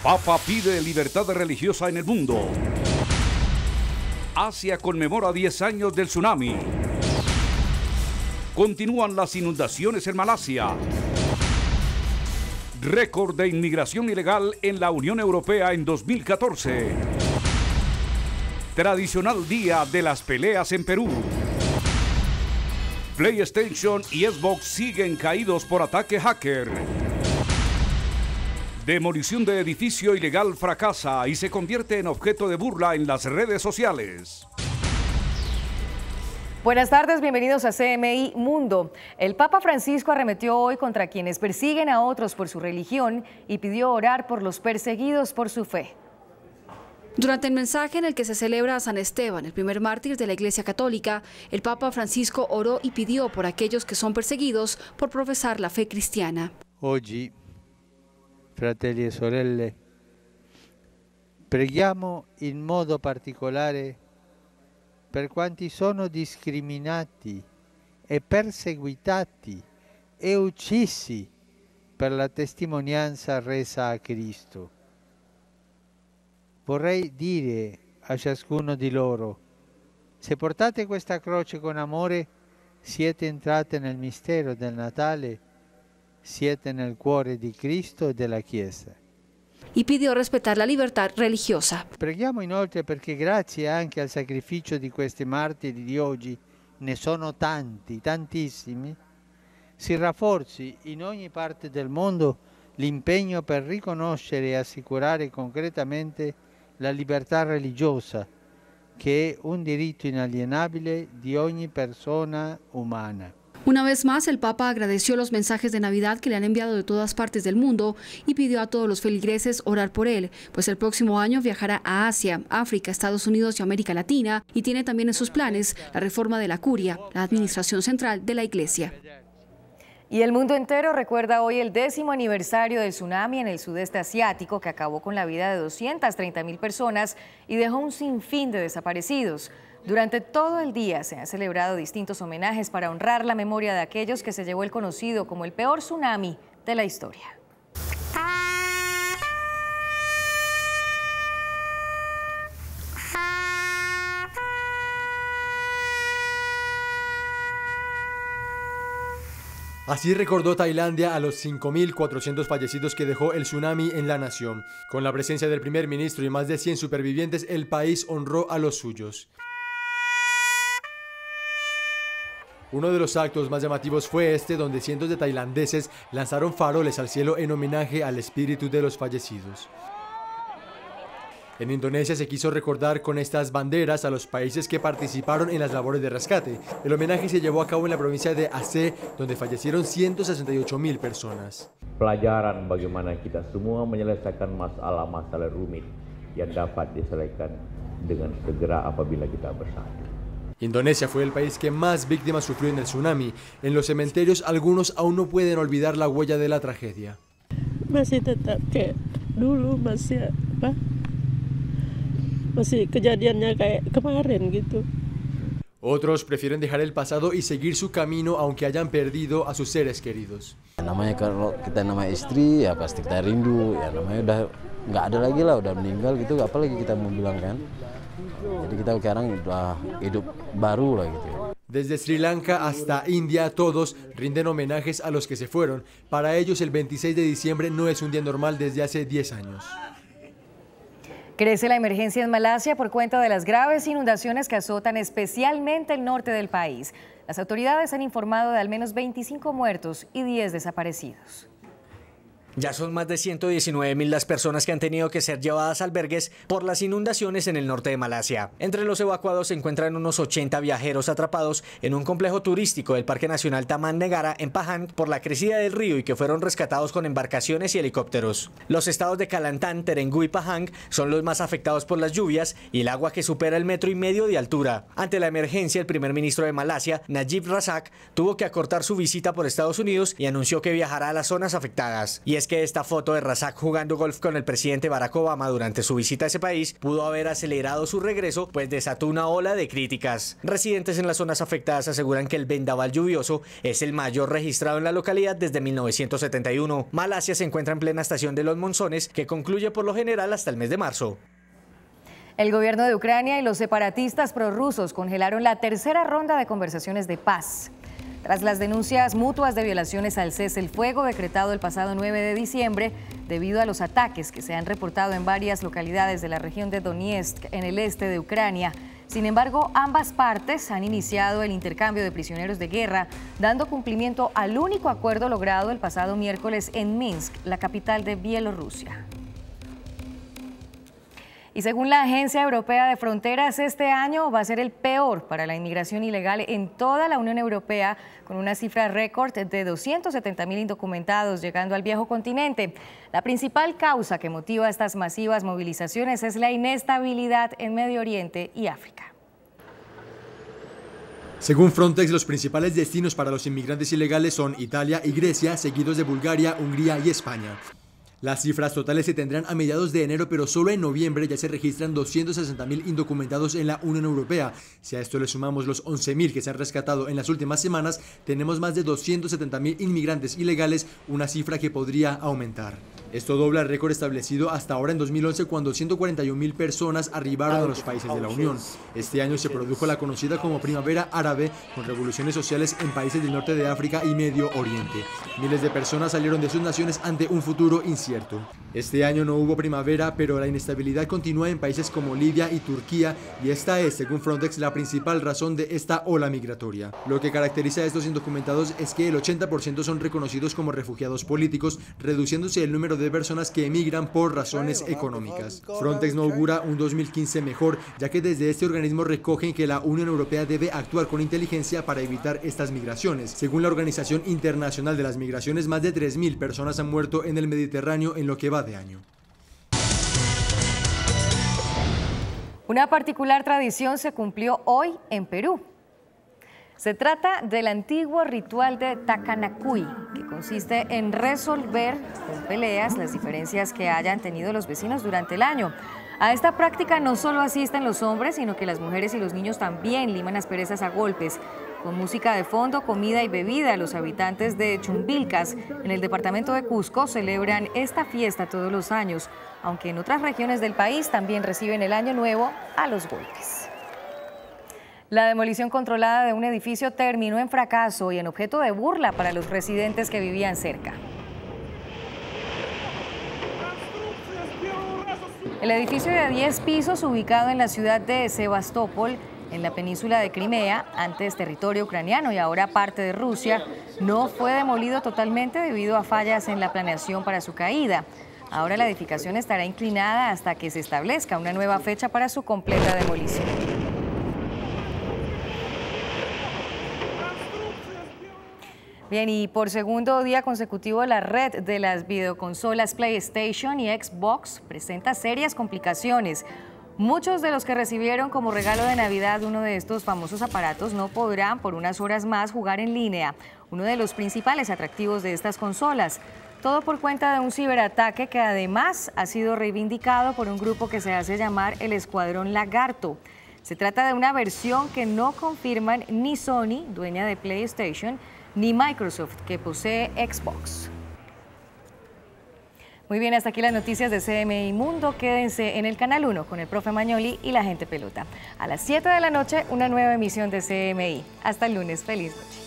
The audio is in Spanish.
Papa pide libertad religiosa en el mundo. Asia conmemora 10 años del tsunami. Continúan las inundaciones en Malasia. Récord de inmigración ilegal en la Unión Europea en 2014. Tradicional día de las peleas en Perú. PlayStation y Xbox siguen caídos por ataque hacker. Demolición de edificio ilegal fracasa y se convierte en objeto de burla en las redes sociales. Buenas tardes, bienvenidos a CMI Mundo. El Papa Francisco arremetió hoy contra quienes persiguen a otros por su religión y pidió orar por los perseguidos por su fe. Durante el mensaje en el que se celebra a San Esteban, el primer mártir de la Iglesia Católica, el Papa Francisco oró y pidió por aquellos que son perseguidos por profesar la fe cristiana. Oggi, fratelli e sorelle, preghiamo in modo particolare per quanti sono discriminati e perseguitati e uccisi per la testimonianza resa a Cristo. Vorrei dire a ciascuno di loro: se portate questa croce con amore, siete entrate nel mistero del Natale, siete nel cuore di Cristo e della Chiesa. Y pidió respetar la libertad religiosa. Preghiamo inoltre perché grazie anche al sacrificio di questi martiri di oggi, ne sono tanti, tantissimi, si rafforzi in ogni parte del mondo l'impegno per riconoscere e assicurare concretamente la libertà religiosa, che è un diritto inalienabile di ogni persona umana. Una vez más, el Papa agradeció los mensajes de Navidad que le han enviado de todas partes del mundo y pidió a todos los feligreses orar por él, pues el próximo año viajará a Asia, África, Estados Unidos y América Latina y tiene también en sus planes la reforma de la curia, la administración central de la Iglesia. Y el mundo entero recuerda hoy el 10º aniversario del tsunami en el sudeste asiático que acabó con la vida de 230.000 personas y dejó un sinfín de desaparecidos. Durante todo el día se han celebrado distintos homenajes para honrar la memoria de aquellos que se llevó el conocido como el peor tsunami de la historia. Así recordó Tailandia a los 5.400 fallecidos que dejó el tsunami en la nación. Con la presencia del primer ministro y más de 100 supervivientes, el país honró a los suyos. Uno de los actos más llamativos fue este, donde cientos de tailandeses lanzaron faroles al cielo en homenaje al espíritu de los fallecidos. En Indonesia se quiso recordar con estas banderas a los países que participaron en las labores de rescate. El homenaje se llevó a cabo en la provincia de Aceh, donde fallecieron 168.000 personas. Pelajaran bagaimana kita semua menyelesaikan masalah-masalah rumit yang dapat diselesaikan dengan segera apabila kita bersatu. Indonesia fue el país que más víctimas sufrió en el tsunami. En los cementerios algunos aún no pueden olvidar la huella de la tragedia. Masih tetap kayak dulu, masih kejadiannya kayak kemarin gitu. Otros prefieren dejar el pasado y seguir su camino aunque hayan perdido a sus seres queridos. Namanya kalau kita nama istri ya pasti kita rindu, ya namanya udah nggak ada lagi lah, udah meninggal gitu, apalagi kita mau bilang kan. Jadi kita sekarang udah hidup baru lah gitu. Desde Sri Lanka hasta India, todos rinden homenajes a los que se fueron. Para ellos el 26 de diciembre no es un día normal desde hace 10 años. Crece la emergencia en Malasia por cuenta de las graves inundaciones que azotan especialmente el norte del país. Las autoridades han informado de al menos 25 muertos y 10 desaparecidos. Ya son más de 119.000 las personas que han tenido que ser llevadas a albergues por las inundaciones en el norte de Malasia. Entre los evacuados se encuentran unos 80 viajeros atrapados en un complejo turístico del Parque Nacional Taman Negara en Pahang por la crecida del río y que fueron rescatados con embarcaciones y helicópteros. Los estados de Kelantan, Terengganu y Pahang son los más afectados por las lluvias y el agua que supera el 1,5 metros de altura. Ante la emergencia, el primer ministro de Malasia, Najib Razak, tuvo que acortar su visita por Estados Unidos y anunció que viajará a las zonas afectadas. Y es es que esta foto de Razak jugando golf con el presidente Barack Obama durante su visita a ese país pudo haber acelerado su regreso, pues desató una ola de críticas. Residentes en las zonas afectadas aseguran que el vendaval lluvioso es el mayor registrado en la localidad desde 1971. Malasia se encuentra en plena estación de los monzones, que concluye por lo general hasta el mes de marzo. El gobierno de Ucrania y los separatistas prorrusos congelaron la tercera ronda de conversaciones de paz. Tras las denuncias mutuas de violaciones al cese el fuego decretado el pasado 9 de diciembre, debido a los ataques que se han reportado en varias localidades de la región de Donetsk, en el este de Ucrania. Sin embargo, ambas partes han iniciado el intercambio de prisioneros de guerra, dando cumplimiento al único acuerdo logrado el pasado miércoles en Minsk, la capital de Bielorrusia. Y según la Agencia Europea de Fronteras, este año va a ser el peor para la inmigración ilegal en toda la Unión Europea, con una cifra récord de 270.000 indocumentados llegando al viejo continente. La principal causa que motiva estas masivas movilizaciones es la inestabilidad en Medio Oriente y África. Según Frontex, los principales destinos para los inmigrantes ilegales son Italia y Grecia, seguidos de Bulgaria, Hungría y España. Las cifras totales se tendrán a mediados de enero, pero solo en noviembre ya se registran 260.000 indocumentados en la Unión Europea. Si a esto le sumamos los 11.000 que se han rescatado en las últimas semanas, tenemos más de 270.000 inmigrantes ilegales, una cifra que podría aumentar. Esto dobla el récord establecido hasta ahora en 2011, cuando 141.000 personas arribaron a los países de la Unión. Este año se produjo la conocida como Primavera Árabe, con revoluciones sociales en países del norte de África y Medio Oriente. Miles de personas salieron de sus naciones ante un futuro incierto. Este año no hubo primavera, pero la inestabilidad continúa en países como Libia y Turquía, y esta es, según Frontex, la principal razón de esta ola migratoria. Lo que caracteriza a estos indocumentados es que el 80% son reconocidos como refugiados políticos, reduciéndose el número de personas que emigran por razones económicas. Frontex no augura un 2015 mejor, ya que desde este organismo recogen que la Unión Europea debe actuar con inteligencia para evitar estas migraciones. Según la Organización Internacional de las Migraciones, más de 3.000 personas han muerto en el Mediterráneo en lo que va de año. Una particular tradición se cumplió hoy en Perú. Se trata del antiguo ritual de Tacanacuy, que consiste en resolver con peleas las diferencias que hayan tenido los vecinos durante el año. A esta práctica no solo asisten los hombres, sino que las mujeres y los niños también liman asperezas a golpes. Con música de fondo, comida y bebida, los habitantes de Chumbilcas, en el departamento de Cusco, celebran esta fiesta todos los años, aunque en otras regiones del país también reciben el Año Nuevo a los golpes. La demolición controlada de un edificio terminó en fracaso y en objeto de burla para los residentes que vivían cerca. El edificio de 10 pisos, ubicado en la ciudad de Sebastopol, en la península de Crimea, antes territorio ucraniano y ahora parte de Rusia, no fue demolido totalmente debido a fallas en la planeación para su caída. Ahora la edificación estará inclinada hasta que se establezca una nueva fecha para su completa demolición. Bien, y por segundo día consecutivo la red de las videoconsolas PlayStation y Xbox presenta serias complicaciones. Muchos de los que recibieron como regalo de Navidad uno de estos famosos aparatos no podrán por unas horas más jugar en línea, uno de los principales atractivos de estas consolas. Todo por cuenta de un ciberataque que además ha sido reivindicado por un grupo que se hace llamar el Escuadrón Lagarto. Se trata de una versión que no confirman ni Sony, dueña de PlayStation, ni Microsoft, que posee Xbox. Muy bien, hasta aquí las noticias de CMI Mundo. Quédense en el Canal 1 con el profe Magnoli y la gente pelota. A las 7 de la noche, una nueva emisión de CMI. Hasta el lunes. Feliz noche.